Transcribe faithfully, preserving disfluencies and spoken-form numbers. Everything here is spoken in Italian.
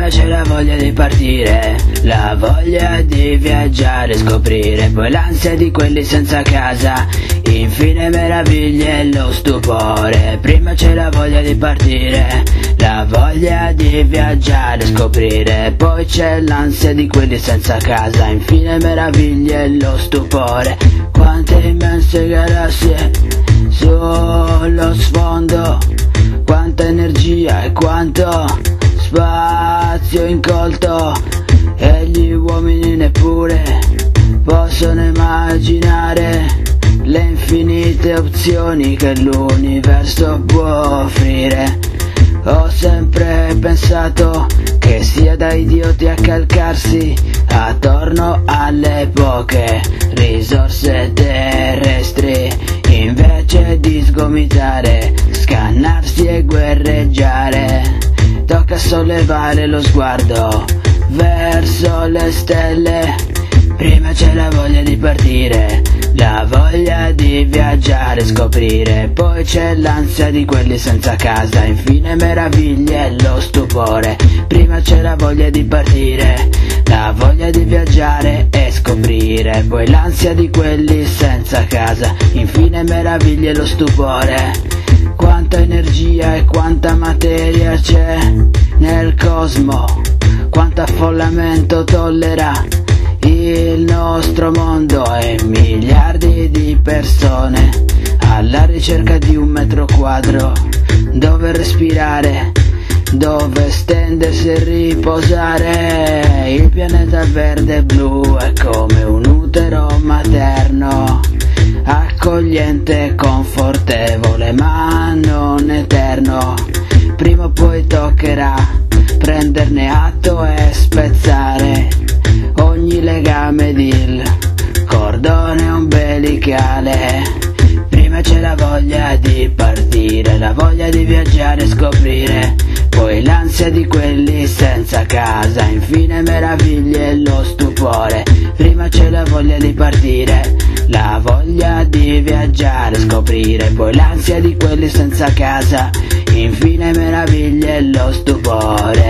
Prima c'è la voglia di partire, la voglia di viaggiare, scoprire, poi l'ansia di quelli senza casa, infine meraviglie e lo stupore. Prima c'è la voglia di partire, la voglia di viaggiare, scoprire, poi c'è l'ansia di quelli senza casa, infine meraviglie e lo stupore. Quante immense galassie sullo sfondo, quanta energia e quanto spazio incolto, e gli uomini neppure possono immaginare le infinite opzioni che l'universo può offrire. Ho sempre pensato che sia da idioti a calcarsi attorno alle poche risorse terrestri, invece di sgomitare, scannarsi e guerreggiare. Tocca sollevare lo sguardo verso le stelle. Prima c'è la voglia di partire, la voglia di viaggiare, scoprire, poi c'è l'ansia di quelli senza casa, infine meraviglie e lo stupore. Prima c'è la voglia di partire, la voglia di viaggiare e scoprire, poi l'ansia di quelli senza casa, infine meraviglie e lo stupore. Quanta energia e quanta materia c'è nel cosmo, quanto affollamento tollera il nostro mondo, e miliardi di persone alla ricerca di un metro quadro dove respirare, dove stendersi e riposare. Il pianeta verde e blu è come un utero materno, accogliente e confortevole ma non eterno. Prima o poi toccherà prenderne atto e spezzare ogni legame ed il cordone ombelicale. Prima c'è la voglia di partire, la voglia di viaggiare e scoprire, poi l'ansia di quelli senza casa, infine meraviglie e lo stupore. Prima c'è la voglia di partire, la voglia di viaggiare, scoprire, poi l'ansia di quelli senza casa, infine meraviglie e lo stupore.